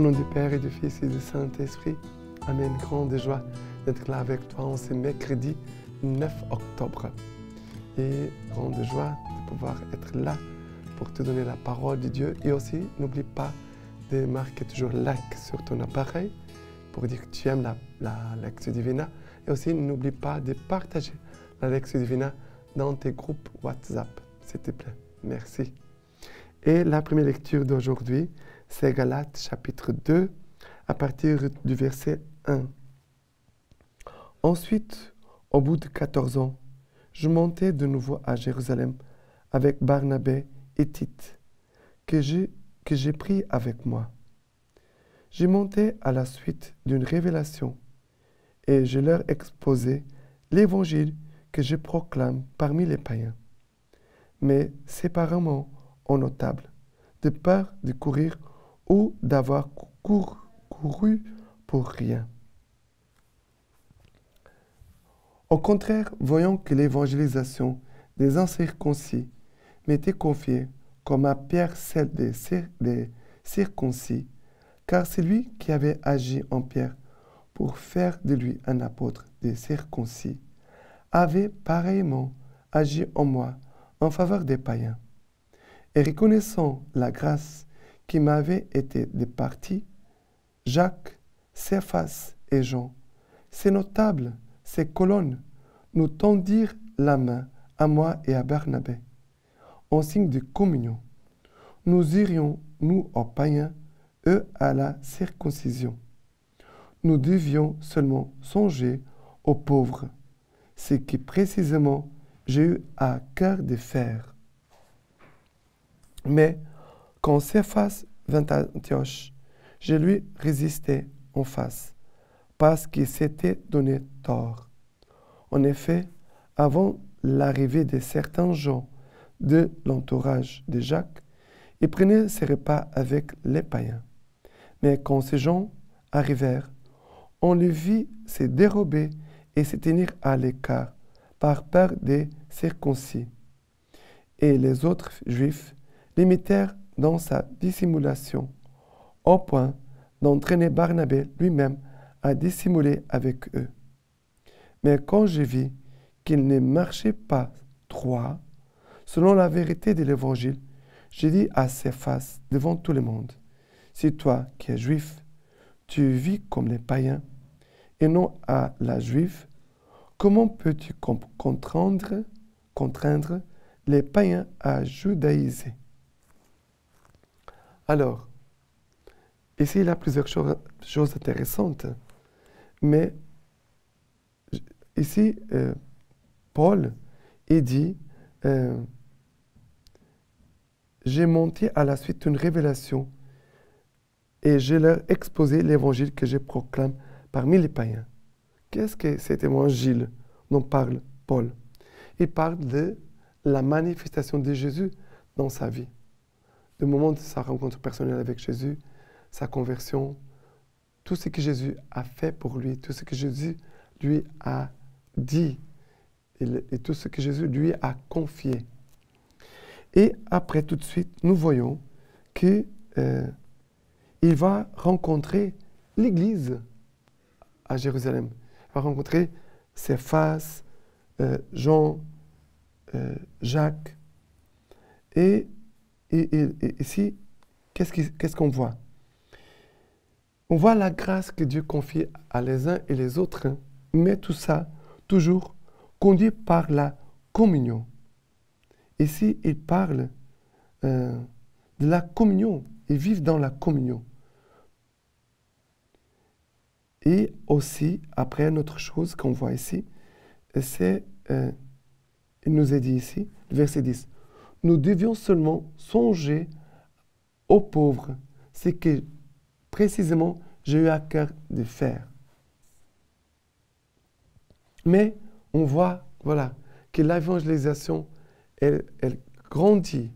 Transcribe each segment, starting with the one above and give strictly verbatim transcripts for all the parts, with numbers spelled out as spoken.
nom du Père et du Fils et du Saint-Esprit. Amen. Grande joie d'être là avec toi en ce mercredi neuf octobre. Et grande joie de pouvoir être là pour te donner la parole de Dieu. Et aussi, n'oublie pas de marquer toujours like sur ton appareil pour dire que tu aimes la, la Lectio Divina. Et aussi, n'oublie pas de partager la Lectio Divina dans tes groupes WhatsApp, s'il te plaît. Merci. Et la première lecture d'aujourd'hui, c'est Galates chapitre deux, à partir du verset un. Ensuite, au bout de quatorze ans, je montai de nouveau à Jérusalem avec Barnabé et Tite, que j'ai, que j'ai pris avec moi. J'y montai à la suite d'une révélation, et je leur exposai l'évangile que je proclame parmi les païens, mais séparément aux notables, de peur de courir ou d'avoir couru, couru pour rien. Au contraire, voyant que l'évangélisation des incirconcis m'était confiée comme à Pierre celle des, cir des circoncis, car c'est lui qui avait agi en Pierre pour faire de lui un apôtre des circoncis, avait pareillement agi en moi en faveur des païens. Et reconnaissant la grâce qui m'avait été départie, Jacques, Céphas et Jean, ces notables, ces colonnes, nous tendirent la main à moi et à Barnabé, en signe de communion. Nous irions, nous, aux païens, eux, à la circoncision. Nous devions seulement songer aux pauvres, ce qui précisément j'ai eu à cœur de faire. Mais quand Céphas vint à Antioche, je lui résistai en face, parce qu'il s'était donné tort. En effet, avant l'arrivée de certains gens de l'entourage de Jacques, il prenait ses repas avec les païens. Mais quand ces gens arrivèrent, on les vit se dérober et se tenir à l'écart par peur des circoncis. Et les autres Juifs l'imitèrent dans sa dissimulation, au point d'entraîner Barnabé lui-même à dissimuler avec eux. Mais quand je vis qu'il ne marchait pas droit, selon la vérité de l'Évangile, je dis à Céphas devant tout le monde, « Si toi qui es juif, tu vis comme les païens, et non à la juive, comment peux-tu contraindre, contraindre les païens à judaïser ?» Alors, ici, il y a plusieurs cho choses intéressantes, mais ici, euh, Paul, il dit, euh, « J'ai monté à la suite d'une révélation et je leur exposé l'évangile que je proclame parmi les païens. » Qu'est-ce que cet évangile dont parle Paul? Il parle de la manifestation de Jésus dans sa vie. Le moment de sa rencontre personnelle avec Jésus, sa conversion, tout ce que Jésus a fait pour lui, tout ce que Jésus lui a dit et, le, et tout ce que Jésus lui a confié. Et après, tout de suite, nous voyons qu'il euh, va rencontrer l'Église à Jérusalem. Il va rencontrer Céphas, euh, Jean, euh, Jacques. Et, et, et, et ici, qu'est-ce qu'on qu'est-ce qu'on voit? On voit la grâce que Dieu confie à les uns et les autres, mais tout ça, toujours conduit par la communion. Ici, il parle euh, de la communion. Ils vivent dans la communion. Et aussi, après, une autre chose qu'on voit ici, c'est, euh, il nous est dit ici, verset dix, « Nous devions seulement songer aux pauvres, ce que précisément j'ai eu à cœur de faire. » Mais on voit, voilà, que l'évangélisation, elle, elle grandit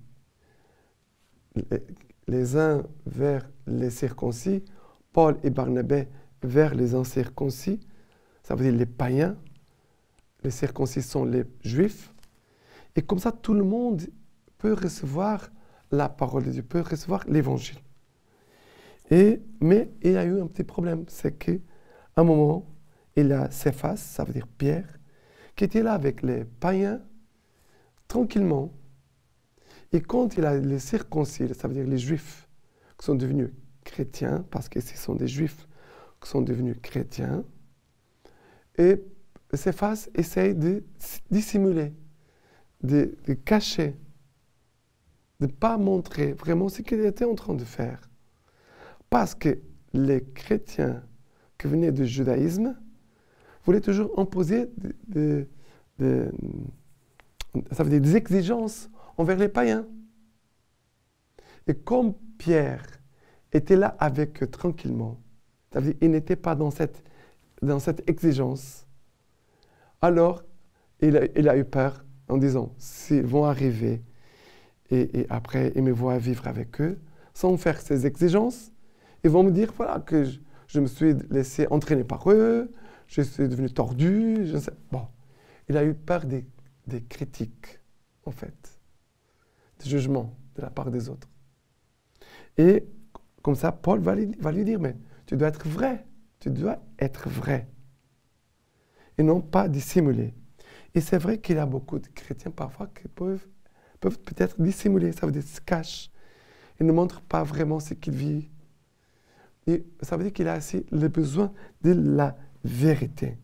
les uns vers les circoncis, Paul et Barnabé vers les incirconcis, ça veut dire les païens, les circoncis sont les juifs, et comme ça tout le monde peut recevoir la parole de Dieu, peut recevoir l'évangile. Et, mais il y a eu un petit problème, c'est qu'à un moment, il y a Céphas, ça veut dire Pierre, qui était là avec les païens, tranquillement. Et quand il a les circoncis, ça veut dire les juifs, qui sont devenus chrétiens, parce que ce sont des juifs qui sont devenus chrétiens, et Céphas essaye de dissimuler, de, de cacher, de ne pas montrer vraiment ce qu'il était en train de faire. Parce que les chrétiens qui venaient du judaïsme voulaient toujours imposer de, de, de, ça veut dire des exigences envers les païens. Et comme Pierre était là avec eux tranquillement, ça veut dire il n'était pas dans cette, dans cette exigence, alors il a, il a eu peur en disant, s'ils vont arriver et, et après ils me voient vivre avec eux, sans faire ces exigences, ils vont me dire voilà, que je, je me suis laissé entraîner par eux, je suis devenu tordu, je ne sais. Bon, il a eu peur des, des critiques, en fait, des jugements de la part des autres. Et comme ça, Paul va lui, va lui dire, mais tu dois être vrai, tu dois être vrai, et non pas dissimuler. Et c'est vrai qu'il y a beaucoup de chrétiens parfois qui peuvent, peuvent peut-être dissimuler, ça veut dire se cachent, ils ne montrent pas vraiment ce qu'ils vivent. Et ça veut dire qu'il a aussi le besoin de la vérité.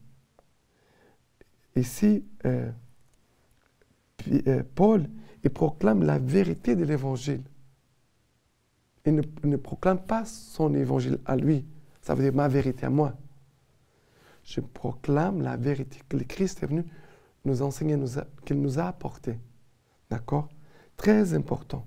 Ici, euh, euh, Paul, il proclame la vérité de l'évangile. Il ne, ne proclame pas son évangile à lui. Ça veut dire ma vérité à moi. Je proclame la vérité que le Christ est venu nous enseigner, nous qu'il nous a apportée. D'accord? Très important.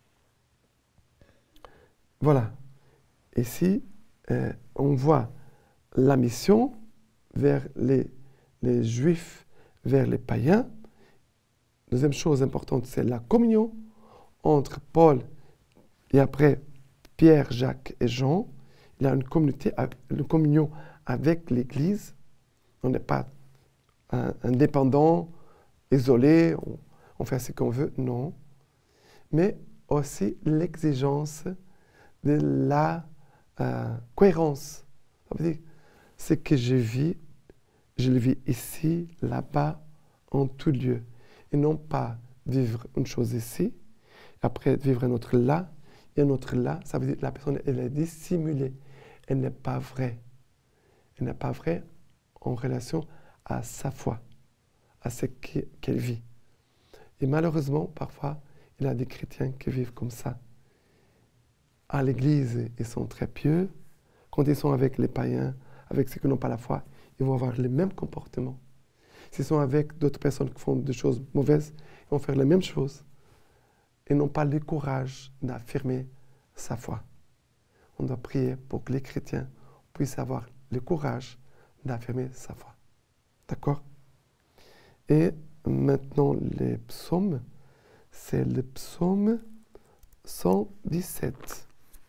Voilà. Ici, euh, on voit la mission vers les, les Juifs, vers les païens. Deuxième chose importante, c'est la communion entre Paul et après Pierre, Jacques et Jean. Il y a une communauté, une communion avec l'Église. On n'est pas un, indépendant, isolé, on, on fait ce qu'on veut, non. Mais aussi l'exigence de la euh, cohérence. Ça veut dire, ce que je vis, je le vis ici, là-bas, en tout lieu. Et non pas vivre une chose ici, après vivre un autre là, et un autre là. Ça veut dire que la personne, elle est dissimulée. Elle n'est pas vraie. Elle n'est pas vraie en relation à sa foi, à ce qu'elle vit. Et malheureusement, parfois, il y a des chrétiens qui vivent comme ça. À l'église, ils sont très pieux. Quand ils sont avec les païens, avec ceux qui n'ont pas la foi, ils vont avoir le même comportement. S'ils sont avec d'autres personnes qui font des choses mauvaises, ils vont faire les mêmes choses. Ils n'ont pas le courage d'affirmer sa foi. On doit prier pour que les chrétiens puissent avoir le courage d'affirmer sa foi. D'accord? Et maintenant, les psaumes, c'est le psaume cent dix-sept.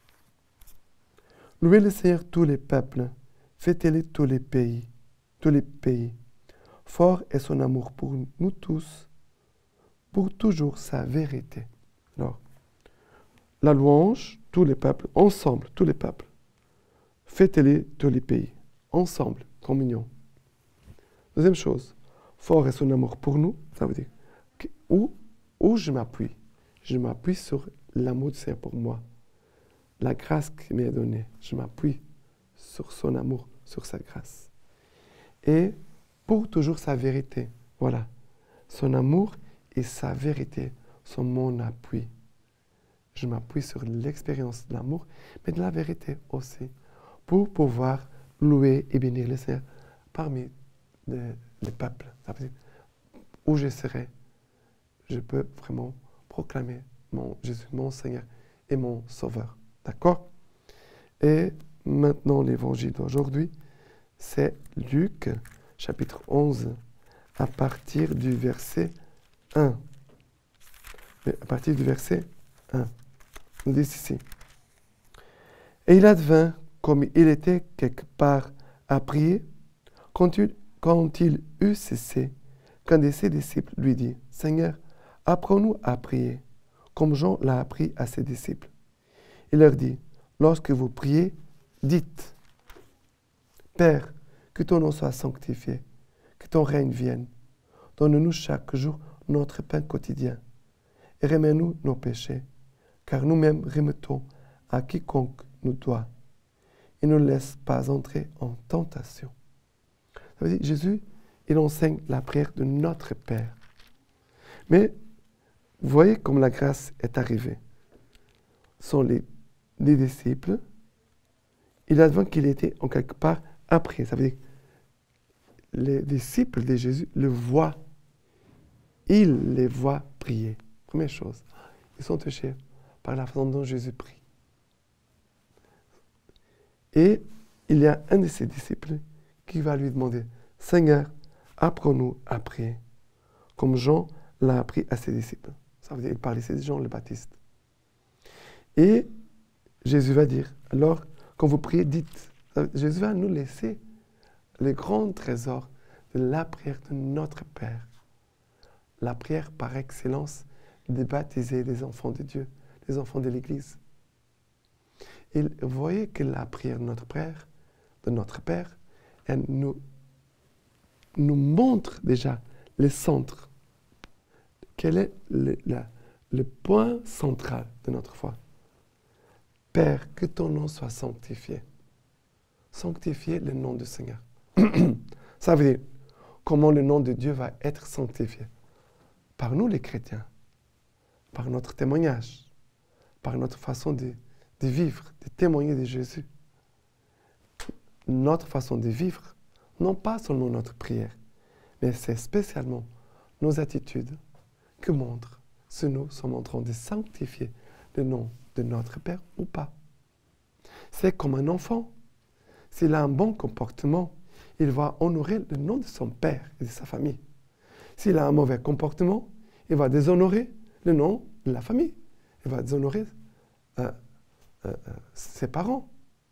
Louez le Seigneur tous les peuples, fêtez-le tous les pays, tous les pays. Fort est son amour pour nous tous, pour toujours sa vérité. Alors, la louange, tous les peuples, ensemble, tous les peuples. Fêtez-le tous les pays, ensemble, communion. Deuxième chose, fort est son amour pour nous, ça veut dire que, où, où je m'appuie. Je m'appuie sur l'amour du Seigneur pour moi. La grâce qu'il m'est donnée, je m'appuie sur son amour, sur sa grâce. Et pour toujours sa vérité, voilà. Son amour et sa vérité sont mon appui. Je m'appuie sur l'expérience de l'amour, mais de la vérité aussi, pour pouvoir louer et bénir le Seigneur parmi les, les peuples. Ça veut dire, où je serai, je peux vraiment proclamer mon Jésus, mon Seigneur et mon Sauveur. D'accord? Et maintenant, l'évangile d'aujourd'hui, c'est Luc, chapitre onze, à partir du verset un. À partir du verset un. On dit ici. Et il advint, comme il était quelque part à prier, quand il, quand il eut cessé, qu'un de ses disciples lui dit, « Seigneur, apprends-nous à prier, comme Jean l'a appris à ses disciples. » Il leur dit, lorsque vous priez, dites, Père, que ton nom soit sanctifié, que ton règne vienne. Donne-nous chaque jour notre pain quotidien. Et remets-nous nos péchés, car nous-mêmes remettons à quiconque nous doit. Et ne laisse pas entrer en tentation. Ça veut dire, Jésus, il enseigne la prière de notre Père. Mais, vous voyez comme la grâce est arrivée. Ce sont les, les disciples. Il advint qu'il était en quelque part après. Ça veut dire, les disciples de Jésus le voient. Ils les voient prier. Première chose, ils sont touchés par la façon dont Jésus prie. Et il y a un de ses disciples qui va lui demander, Seigneur, apprends-nous à prier, comme Jean l'a appris à ses disciples. Ça veut dire, il parlait, c'est Jean le Baptiste. Et Jésus va dire, alors, quand vous priez, dites. Jésus va nous laisser le grand trésor de la prière de notre Père. La prière par excellence de baptiser les enfants de Dieu, les enfants de l'Église. Et vous voyez que la prière de notre Père, de notre Père, elle nous, nous montre déjà le centre. Quel est le, la, le point central de notre foi? Père, que ton nom soit sanctifié. Sanctifier le nom du Seigneur. Ça veut dire, comment le nom de Dieu va être sanctifié? Par nous les chrétiens, par notre témoignage, par notre façon de, de vivre, de témoigner de Jésus. Notre façon de vivre, non pas seulement notre prière, mais c'est spécialement nos attitudes que montrent si nous sommes en train de sanctifier le nom de notre Père ou pas. C'est comme un enfant. S'il a un bon comportement, il va honorer le nom de son père et de sa famille. S'il a un mauvais comportement, il va déshonorer le nom de la famille. Il va déshonorer euh, euh, euh, ses parents.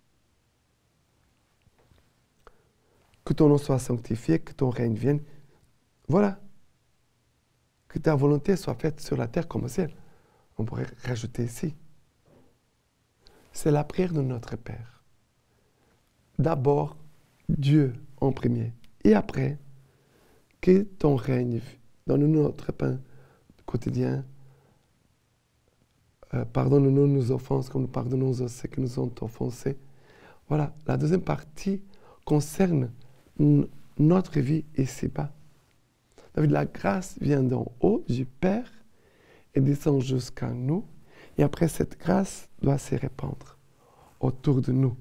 Que ton nom soit sanctifié, que ton règne vienne. Voilà. Que ta volonté soit faite sur la terre comme au ciel. On pourrait rajouter ici. C'est la prière de notre Père. D'abord, Dieu en premier. Et après, que ton règne, donne-nous notre pain quotidien. Euh, pardonne-nous nos offenses comme nous pardonnons à ceux qui nous ont offensés. Voilà, la deuxième partie concerne notre vie ici-bas. La grâce vient d'en haut, du Père, et descend jusqu'à nous. Et après, cette grâce doit se répandre autour de nous.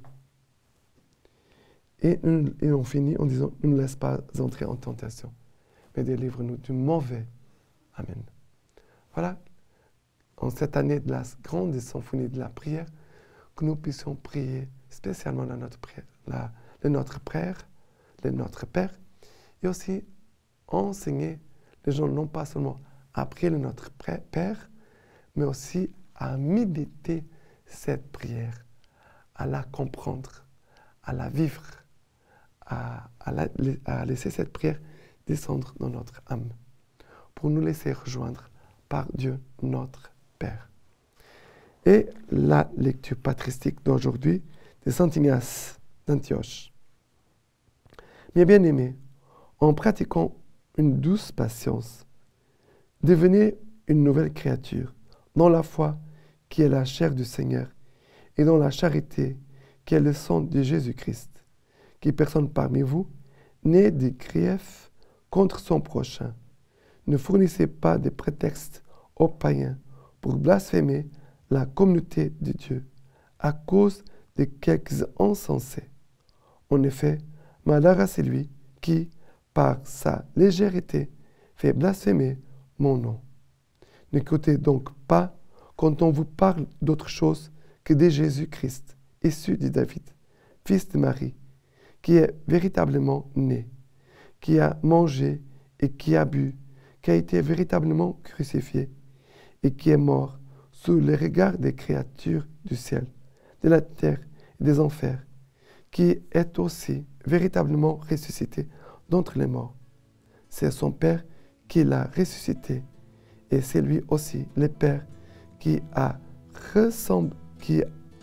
Et, et on finit en disant, ne nous laisse pas entrer en tentation, mais délivre-nous du mauvais. Amen. Voilà, en cette année de la grande symphonie de la prière, que nous puissions prier spécialement dans notre prière, la, le Notre Père, le Notre Père, et aussi enseigner les gens non pas seulement à prier le Notre Père, mais aussi à méditer cette prière, à la comprendre, à la vivre, à, à, la, à laisser cette prière descendre dans notre âme, pour nous laisser rejoindre par Dieu notre Père. Et la lecture patristique d'aujourd'hui de Saint Ignace d'Antioche. Mes bien-aimés, en pratiquant une douce patience, devenez une nouvelle créature dans la foi qui est la chair du Seigneur et dans la charité qui est le sang de Jésus-Christ, qui personne parmi vous n'ait de grief contre son prochain. Ne fournissez pas de prétextes aux païens pour blasphémer la communauté de Dieu à cause de quelques insensés. En effet, malheur à celui qui, par sa légèreté, fait blasphémer mon nom. N'écoutez donc pas quand on vous parle d'autre chose que de Jésus-Christ, issu de David, fils de Marie, qui est véritablement né, qui a mangé et qui a bu, qui a été véritablement crucifié et qui est mort sous le regard des créatures du ciel, de la terre et des enfers, qui est aussi véritablement ressuscité d'entre les morts. C'est son Père qui l'a ressuscité, et c'est lui aussi, le Père, qui a, ressemble, qui, qui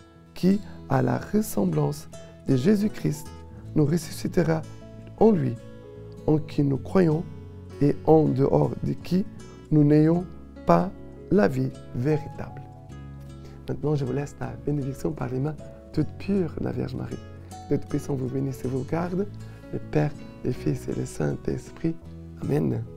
qui, à la ressemblance de Jésus-Christ, nous ressuscitera en lui, en qui nous croyons et en dehors de qui nous n'ayons pas la vie véritable. Maintenant, je vous laisse la bénédiction par les mains toutes pures de la Vierge Marie. Que Dieu puissant vous bénisse et vous garde, le Père, le Fils et le Saint-Esprit. Amen.